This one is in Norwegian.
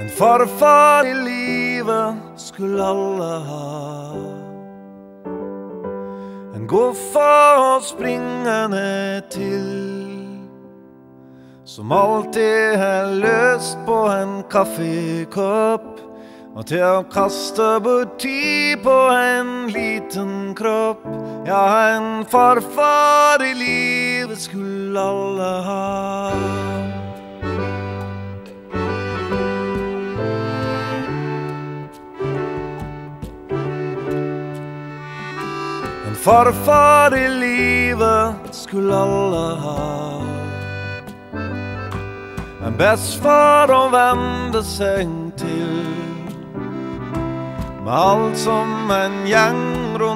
En farfar i livet skulle alle ha. En goffa å springe ned til, som alltid har løst på en kaffekopp, og til å kaste bort tid på en liten kropp. Ja, en farfar i livet skulle alle ha. En farfar i livet skulle alle ha. En bestefar å vende seg til, med alt som en gjeng rundt